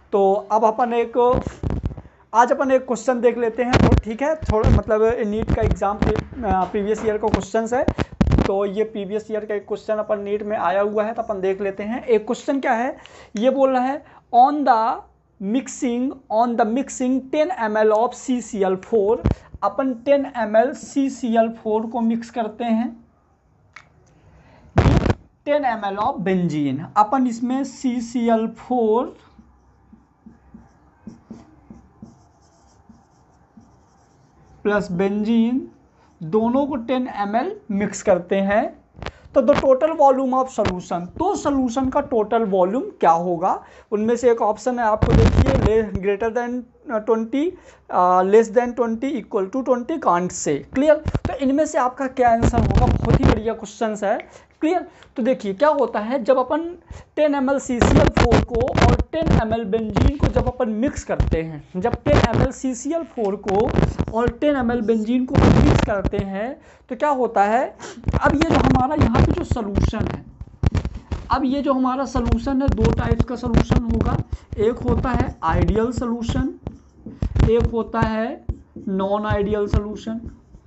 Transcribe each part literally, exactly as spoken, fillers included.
तो अब अपन एक आज अपन एक क्वेश्चन देख लेते हैं, तो ठीक है, थोड़ा मतलब नीट का एग्जाम प्रीवियस ईयर का क्वेश्चन है, तो ये प्रीवियस ईयर का एक क्वेश्चन अपन नीट में आया हुआ है, तो अपन देख लेते हैं। एक क्वेश्चन क्या है, ये बोल रहा है on the mixing on the mixing ten M L of C C L four, अपन ten M L C C L four को मिक्स करते हैं ten M L of benzene. अपन इसमें C C L four plus benzene दोनों को ten M L mix करते हैं, तो the total volume of solution, तो सोल्यूशन का टोटल वॉल्यूम क्या होगा। उनमें से एक ऑप्शन है आपको देखिए, greater than twenty, less than twenty, equal to twenty, can't say. Clear, तो इनमें से आपका क्या आंसर होगा। बहुत ही बढ़िया क्वेश्चन है। क्लियर, तो देखिए क्या होता है, जब अपन ten M L C C L four को और टेन एम एल बेंजीन को जब अपन मिक्स करते हैं, जब ten M L C C L four को और टेन एम एल बेंजीन को मिक्स करते हैं तो क्या होता है, अब ये जो हमारा यहाँ पे जो सोल्यूशन है, अब ये जो हमारा सोल्यूशन है, दो टाइप्स का सोल्यूशन होगा। एक होता है आइडियल सोल्यूशन, एक होता है नॉन आइडियल सोल्यूशन।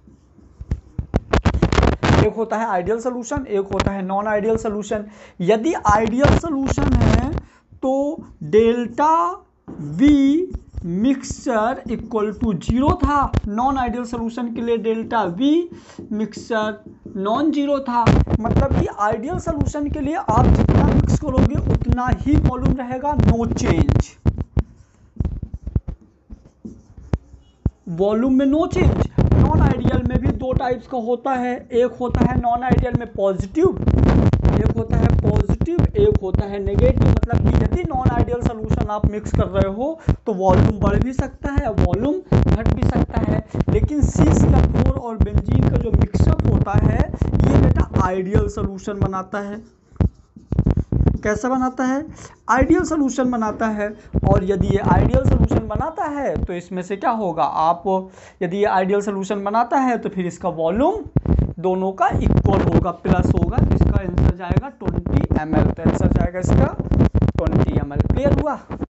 एक होता है आइडियल सोल्यूशन, एक होता है नॉन आइडियल सोल्यूशन। यदि आइडियल सोल्यूशन है तो delta V mixture equal to zero था, नॉन आइडियल सोल्यूशन के लिए delta V mixture non zero था। मतलब कि आइडियल सोल्यूशन के लिए आप जितना मिक्स करोगे उतना ही वॉल्यूम रहेगा, नो चेंज, वॉल्यूम में नो चेंज। नॉन आइडियल में भी दो टाइप्स का होता है, एक होता है नॉन आइडियल में पॉजिटिव, एक होता है पॉजिटिव, एक होता है नेगेटिव। मतलब कि यदि नॉन आइडियल सोल्यूशन आप मिक्स कर रहे हो तो वॉल्यूम बढ़ भी सकता है, वॉल्यूम घट भी सकता है। लेकिन सी सी एल फोर और बेंजीन का जो मिक्सअप होता है ये बेटा आइडियल सोल्यूशन बनाता है। कैसा बनाता है, आइडियल सोल्यूशन बनाता है। और यदि ये आइडियल सोल्यूशन बनाता है तो इसमें से क्या होगा, आप यदि ये आइडियल सोल्यूशन बनाता है तो फिर इसका वॉल्यूम दोनों का इक्वल होगा, प्लस होगा। इसका आंसर जाएगा ट्वेंटी एम एल, तो आंसर जाएगा इसका ट्वेंटी एम एल। क्लियर हुआ।